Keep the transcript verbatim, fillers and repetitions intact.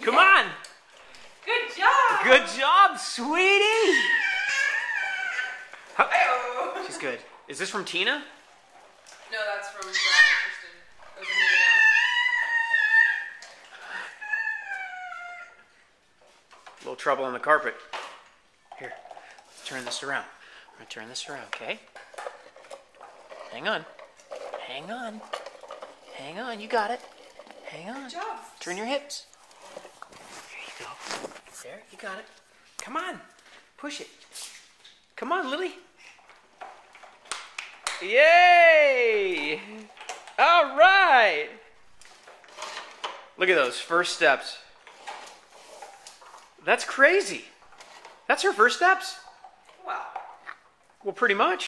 Come on. Good job. Good job, sweetie. Hey-oh. She's good. Is this from Tina? No, that's from Brad and Kristen. Those are hanging out. A little trouble on the carpet. Here, let's turn this around. I'm gonna turn this around, okay? Hang on. Hang on. Hang on, you got it. Hang on. Good job. Turn your hips. There you go. There, you got it. Come on. Push it. Come on, Lily. Yay! All right. Look at those first steps. That's crazy. That's her first steps? Wow. Well, pretty much.